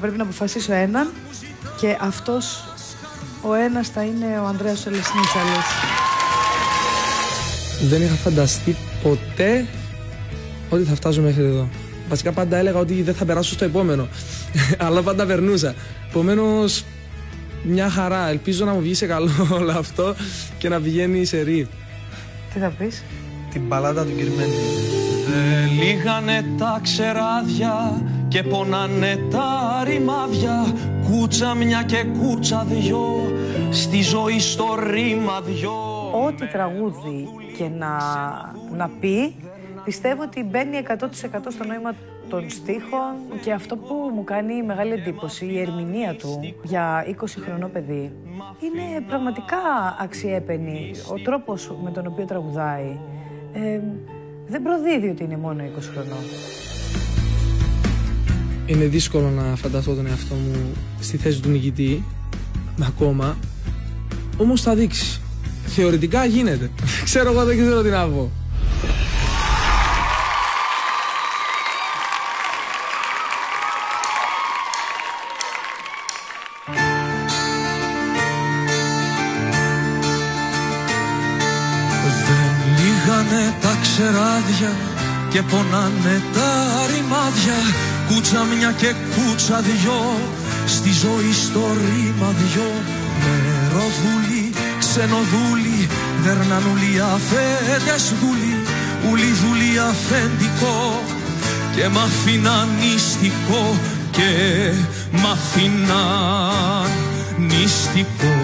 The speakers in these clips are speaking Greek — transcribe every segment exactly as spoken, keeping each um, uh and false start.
πρέπει να αποφασίσω έναν και αυτός ο ένας θα είναι ο Ανδρέας ο Λεσνίτσαλης. Δεν είχα φανταστεί ποτέ ότι θα φτάσω μέχρι εδώ. Βασικά πάντα έλεγα ότι δεν θα περάσω στο επόμενο, αλλά πάντα περνούσα. Επομένως, μια χαρά. Ελπίζω να μου βγει σε καλό όλο αυτό και να πηγαίνει σε ρί. Τι θα πεις? Την μπαλάντα του Κυρμένη. Δεν λύγανε τα ξεράδια και πονάνε τα ρημάδια. Κούτσα μια και κούτσα δυο, στη ζωή στο ρήμα δυο. Ό,τι τραγούδι και να, να πει, πιστεύω ότι μπαίνει εκατό τοις εκατό στο νόημα των στίχων και αυτό που μου κάνει μεγάλη εντύπωση, η ερμηνεία του για είκοσι χρονών παιδί, είναι πραγματικά αξιέπαινη. Ο τρόπος με τον οποίο τραγουδάει ε, δεν προδίδει ότι είναι μόνο είκοσι χρονών. Είναι δύσκολο να φανταστώ τον εαυτό μου στη θέση του νικητή, ακόμα, όμως θα δείξει. Θεωρητικά γίνεται. Ξέρω εγώ, δεν ξέρω τι να πω. Δεν λύγανε τα ξεράδια και πονάνε τα ρημάδια. Κούτσα μια και κούτσα δυο, στη ζωή στο ρήμα δυο. Μεροδούλη, ξενοδούλη, δερνανούλη αφέντες δούλη. Ούλη δούλη αφεντικό και μ' αφήναν νηστικό και μ' αφήναν νηστικό.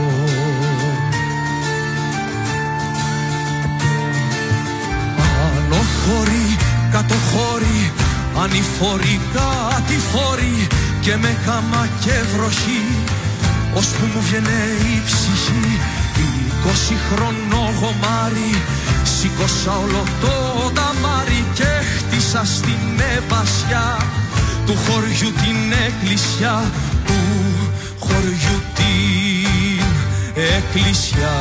Άνω χωρί, κάτω χωρί, ανηφόροι, κατηφόροι και με χάμα και βροχή, ώσπου μου βγαινε η ψυχή. Είκοσι χρονό γομάρι, σήκωσα όλο το ταμάρι και χτίσα στην εμπασιά του χωριού την εκκλησιά, του χωριού την εκκλησιά.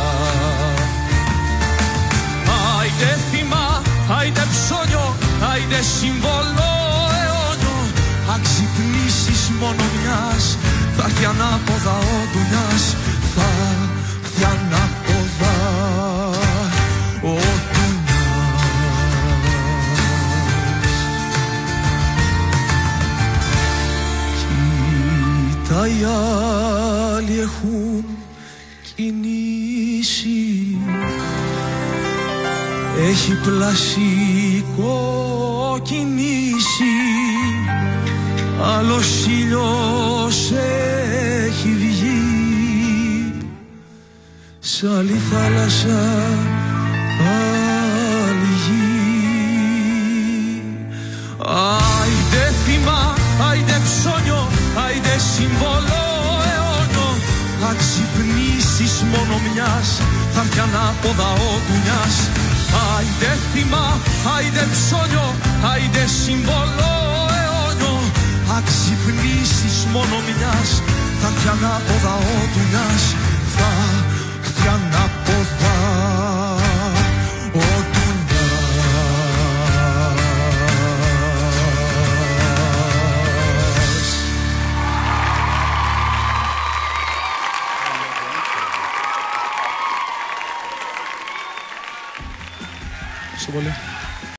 Άιντε θυμά, άιντε ψώνιο, άιντε σύμβολο αιώνιο. Αν ξυπνήσεις μόνο μιας, θα έρθει ανάποδα ο Ντουνιάς. Θα έρθει ανάποδα ο Ντουνιάς. Κοίτα οι άλλοι έχουν κινήσει, έχει πλασικό κινήσει, άλλος ήλιος έχει βγει, σ' άλλη θάλασσα, άλλη γη. Άιντε θυμά, άιντε ψώνιο, άιντε σύμβολο αιώνιο. Αν ξυπνήσεις μόνο μιας, θα έρθει ανάποδα ο Ντουνιάς. Άιντε θυμά, άιντε ψώνιο, άιντε σύμβολο αιώνιο. Αν ξυπνήσεις μόνο μιας, θα έρθει ανάποδα ο Ντουνιάς. Θα έρθει ανάποδα ο Ντουνιάς. Ευχαριστώ πολύ.